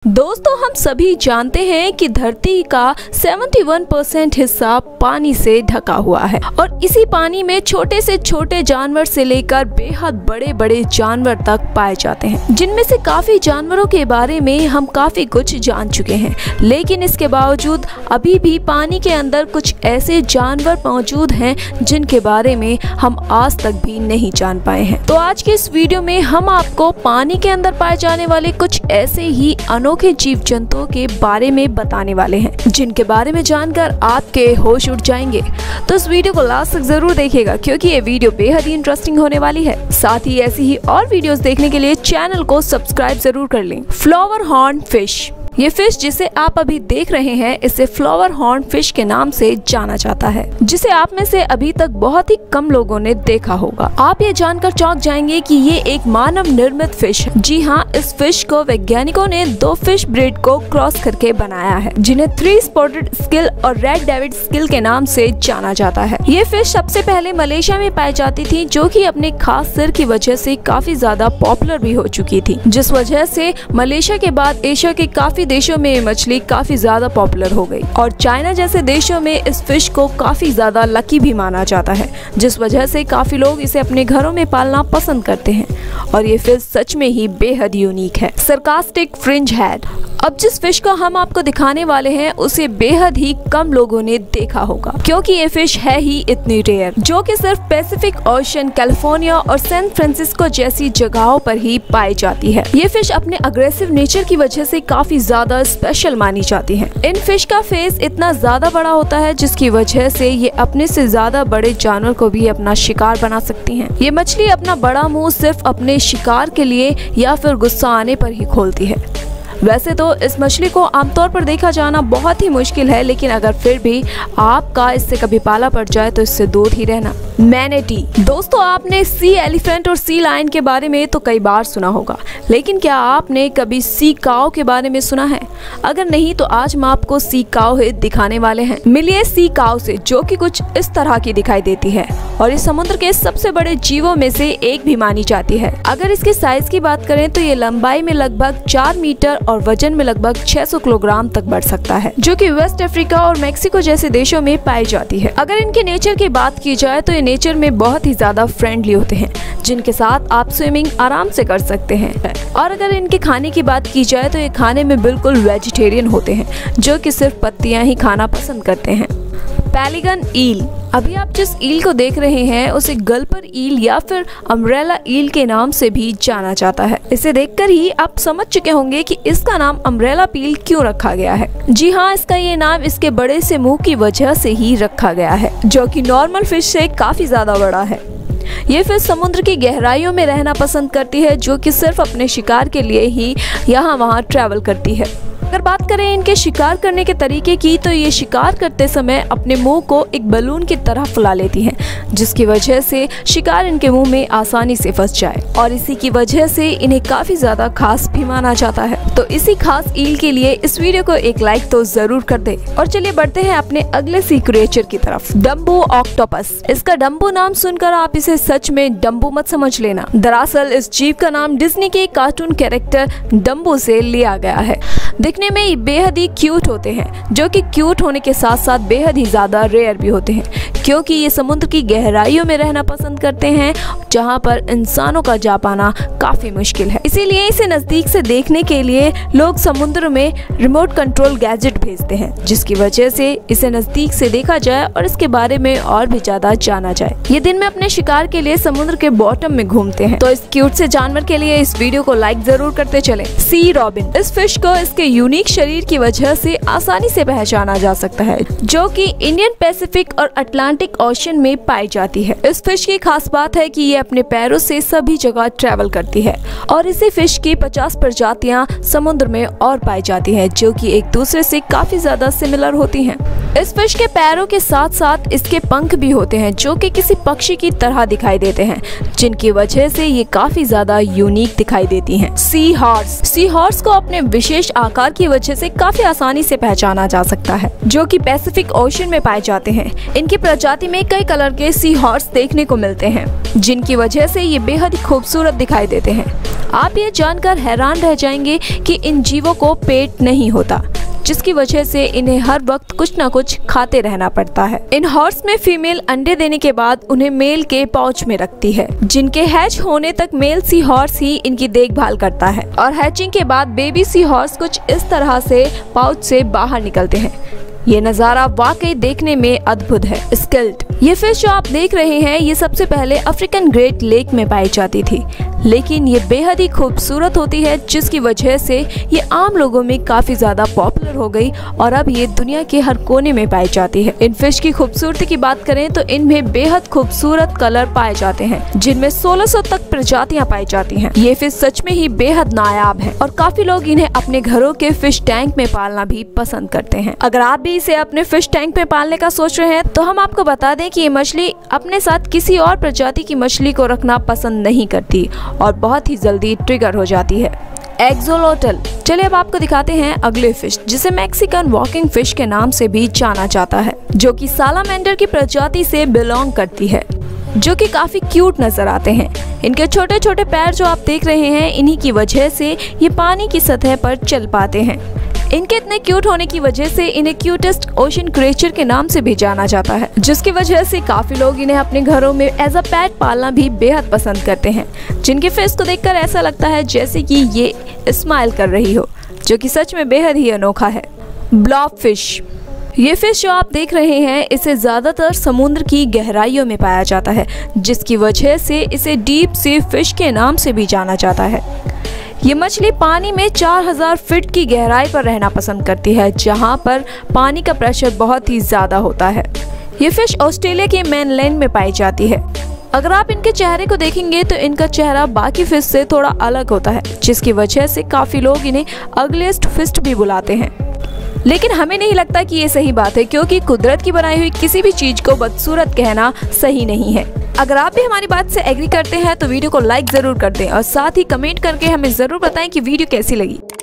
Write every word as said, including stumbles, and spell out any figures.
दोस्तों, हम सभी जानते हैं कि धरती का इकहत्तर परसेंट हिस्सा पानी से ढका हुआ है और इसी पानी में छोटे से छोटे जानवर से लेकर बेहद बड़े बड़े जानवर तक पाए जाते हैं, जिनमें से काफी जानवरों के बारे में हम काफी कुछ जान चुके हैं। लेकिन इसके बावजूद अभी भी पानी के अंदर कुछ ऐसे जानवर मौजूद हैं जिनके बारे में हम आज तक भी नहीं जान पाए हैं। तो आज के इस वीडियो में हम आपको पानी के अंदर पाए जाने वाले कुछ ऐसे ही अनोखे जीव जंतुओं के बारे में बताने वाले हैं, जिनके बारे में जानकर आपके होश उड़ जाएंगे। तो इस वीडियो को लास्ट तक जरूर देखिएगा, क्योंकि ये वीडियो बेहद ही इंटरेस्टिंग होने वाली है। साथ ही ऐसी ही और वीडियोस देखने के लिए चैनल को सब्सक्राइब जरूर कर लें। फ्लावर हॉर्न फिश, ये फिश जिसे आप अभी देख रहे हैं, इसे फ्लावर हॉर्न फिश के नाम से जाना जाता है, जिसे आप में से अभी तक बहुत ही कम लोगों ने देखा होगा। आप ये जानकर चौंक जाएंगे कि ये एक मानव निर्मित फिश है। जी हाँ, इस फिश को वैज्ञानिकों ने दो फिश ब्रीड को क्रॉस करके बनाया है, जिन्हें थ्री स्पॉटेड स्किल और रेड डेविड स्किल के नाम से जाना जाता है। ये फिश सबसे पहले मलेशिया में पाई जाती थी, जो कि अपने खास सिर की वजह से काफी ज्यादा पॉपुलर भी हो चुकी थी, जिस वजह से मलेशिया के बाद एशिया के काफी देशों में ये मछली काफी ज्यादा पॉपुलर हो गई और चाइना जैसे देशों में इस फिश को काफी ज्यादा लकी भी माना जाता है, जिस वजह से काफी लोग इसे अपने घरों में पालना पसंद करते हैं। और ये फिश सच में ही बेहद यूनिक है। सरकास्टिक फ्रिंज हेड, अब जिस फिश को हम आपको दिखाने वाले हैं उसे बेहद ही कम लोगों ने देखा होगा, क्योंकि ये फिश है ही इतनी रेयर, जो कि सिर्फ पैसिफिक ओशन, कैलिफोर्निया और सैन फ्रांसिस्को जैसी जगहों पर ही पाई जाती है। ये फिश अपने अग्रेसिव नेचर की वजह से काफी ज्यादा स्पेशल मानी जाती है। इन फिश का फेस इतना ज्यादा बड़ा होता है, जिसकी वजह से ये अपने से ज्यादा बड़े जानवर को भी अपना शिकार बना सकती हैं। ये मछली अपना बड़ा मुंह सिर्फ अपने शिकार के लिए या फिर गुस्सा आने पर ही खोलती है। वैसे तो इस मछली को आमतौर पर देखा जाना बहुत ही मुश्किल है, लेकिन अगर फिर भी आपका इससे कभी पाला पड़ जाए तो इससे दूर ही रहना। मैनेटी, दोस्तों आपने सी एलिफेंट और सी लायन के बारे में तो कई बार सुना होगा, लेकिन क्या आपने कभी सी काऊ के बारे में सुना है? अगर नहीं तो आज हम आपको सी काऊ दिखाने वाले हैं। मिलिए सी काऊ से, जो कि कुछ इस तरह की दिखाई देती है और इस समुद्र के सबसे बड़े जीवों में से एक भी मानी जाती है। अगर इसके साइज की बात करें तो ये लंबाई में लगभग चार मीटर और वजन में लगभग छह सौ किलोग्राम तक बढ़ सकता है, जो कि वेस्ट अफ्रीका और मेक्सिको जैसे देशों में पाई जाती है। अगर इनके नेचर की बात की जाए तो ये नेचर में बहुत ही ज्यादा फ्रेंडली होते हैं, जिनके साथ आप स्विमिंग आराम से कर सकते हैं। और अगर इनके खाने की बात की जाए तो ये खाने में बिल्कुल वेजिटेरियन होते हैं, जो कि सिर्फ पत्तियां ही खाना पसंद करते हैं। पेलिकन ईल, अभी आप जिस ईल को देख रहे हैं उसे गल्पर ईल या फिर अम्ब्रेला ईल के नाम से भी जाना जाता है। इसे देखकर ही आप समझ चुके होंगे कि इसका नाम अम्ब्रेला पील क्यों रखा गया है। जी हाँ, इसका ये नाम इसके बड़े से मुंह की वजह से ही रखा गया है, जो कि नॉर्मल फिश से काफी ज्यादा बड़ा है। ये फिश समुद्र की गहराइयों में रहना पसंद करती है, जो कि सिर्फ अपने शिकार के लिए ही यहाँ वहाँ ट्रैवल करती है। अगर बात करें इनके शिकार करने के तरीके की, तो ये शिकार करते समय अपने मुंह को एक बलून की तरह फुला लेती हैं, जिसकी वजह से शिकार इनके मुंह में आसानी से फंस जाए और इसी की वजह से इन्हें काफी ज्यादा खास भी माना जाता है। तो इसी खास ईल के लिए इस वीडियो को एक लाइक तो जरूर कर दे। और चलिए बढ़ते हैं अपने अगले सी क्रिएचर की तरफ, डम्बो ऑक्टोपस। इसका डम्बो नाम सुनकर आप इसे सच में डम्बो मत समझ लेना। दरअसल इस जीव का नाम डिज्नी के कार्टून कैरेक्टर डम्बो से लिया गया है। दिखने में ये बेहद ही क्यूट होते हैं, जो कि क्यूट होने के साथ साथ बेहद ही ज्यादा रेयर भी होते हैं, क्योंकि ये समुद्र की गहराइयों में रहना पसंद करते हैं, जहां पर इंसानों का जा पाना काफी मुश्किल है। इसीलिए इसे नजदीक से देखने के लिए लोग समुद्र में रिमोट कंट्रोल गैजेट भेजते हैं, जिसकी वजह से इसे नजदीक से देखा जाए और इसके बारे में और भी ज्यादा जाना जाए। ये दिन में अपने शिकार के लिए समुद्र के बॉटम में घूमते हैं। तो इस क्यूट से जानवर के लिए इस वीडियो को लाइक जरूर करते चले। सी रॉबिन, इस फिश को इसके यूनिक शरीर की वजह से आसानी से पहचाना जा सकता है, जो कि इंडियन पैसिफिक और अटलांटिक ओशन में पाई जाती है। इस फिश की खास बात है कि ये अपने पैरों से सभी जगह ट्रैवल करती है और इसी फिश की पचास प्रजातियां समुद्र में और पाई जाती हैं, जो कि एक दूसरे से काफी ज्यादा सिमिलर होती हैं। इस फिश के पैरों के साथ साथ इसके पंख भी होते हैं जो कि किसी पक्षी की तरह दिखाई देते हैं, जिनकी वजह से ये काफी ज्यादा यूनिक दिखाई देती हैं। सी हॉर्स सी हॉर्स को अपने विशेष आकार की वजह से काफी आसानी से पहचाना जा सकता है, जो कि पैसिफिक ओशन में पाए जाते हैं। इनकी प्रजाति में कई कलर के सी हॉर्स देखने को मिलते हैं, जिनकी वजह से ये बेहद ही खूबसूरत दिखाई देते हैं। आप ये जानकर हैरान रह जाएंगे कि इन जीवों को पेट नहीं होता, जिसकी वजह से इन्हें हर वक्त कुछ न कुछ खाते रहना पड़ता है। इन हॉर्स में फीमेल अंडे देने के बाद उन्हें मेल के पाउच में रखती है, जिनके हैच होने तक मेल सी हॉर्स ही इनकी देखभाल करता है और हैचिंग के बाद बेबी सी हॉर्स कुछ इस तरह से पाउच से बाहर निकलते हैं। ये नज़ारा वाकई देखने में अद्भुत है। स्किल्ट ये फिश जो आप देख रहे हैं, ये सबसे पहले अफ्रीकन ग्रेट लेक में पाई जाती थी, लेकिन ये बेहद ही खूबसूरत होती है, जिसकी वजह से ये आम लोगों में काफी ज्यादा पॉपुलर हो गई और अब ये दुनिया के हर कोने में पाई जाती है। इन फिश की खूबसूरती की बात करें तो इनमें बेहद खूबसूरत कलर पाए जाते हैं, जिनमें सोलह सौ तक प्रजातियां पाई जाती हैं। ये फिश सच में ही बेहद नायाब है और काफी लोग इन्हें अपने घरों के फिश टैंक में पालना भी पसंद करते हैं। अगर आप भी इसे अपने फिश टैंक में पालने का सोच रहे हैं तो हम आपको बता दें कि ये मछली अपने साथ किसी और प्रजाति की मछली को रखना पसंद नहीं करती और बहुत ही जल्दी ट्रिगर हो जाती है। एक्सोलोटल। चलिए अब आपको दिखाते हैं अगले फिश, जिसे मैक्सिकन वॉकिंग फिश के नाम से भी जाना जाता है, जो कि सालामेंडर की प्रजाति से बिलोंग करती है, जो कि काफी क्यूट नजर आते हैं। इनके छोटे छोटे पैर जो आप देख रहे हैं, इन्हीं की वजह से ये पानी की सतह पर चल पाते हैं। इनके इतने क्यूट होने की वजह से इन्हें क्यूटेस्ट ओशन क्रिएचर के नाम से भी जाना जाता है, जिसकी वजह से काफी लोग इन्हें अपने घरों में एज अ पेट पालना भी बेहद पसंद करते हैं, जिनके फेस को देखकर ऐसा लगता है जैसे कि ये स्माइल कर रही हो, जो कि सच में बेहद ही अनोखा है। Blob fish. ये फिश जो आप देख रहे हैं, इसे ज्यादातर समुद्र की गहराइयों में पाया जाता है, जिसकी वजह से इसे डीप सी फिश के नाम से भी जाना जाता है। ये मछली पानी में चार हज़ार फीट की गहराई पर रहना पसंद करती है, जहां पर पानी का प्रेशर बहुत ही ज्यादा होता है। ये फिश ऑस्ट्रेलिया के मेनलैंड में पाई जाती है। अगर आप इनके चेहरे को देखेंगे तो इनका चेहरा बाकी फिश से थोड़ा अलग होता है, जिसकी वजह से काफी लोग इन्हें अगलेस्ट फिश भी बुलाते हैं। लेकिन हमें नहीं लगता कि ये सही बात है, क्योंकि कुदरत की बनाई हुई किसी भी चीज को बदसूरत कहना सही नहीं है। अगर आप भी हमारी बात से एग्री करते हैं तो वीडियो को लाइक जरूर कर दें और साथ ही कमेंट करके हमें जरूर बताएं कि वीडियो कैसी लगी।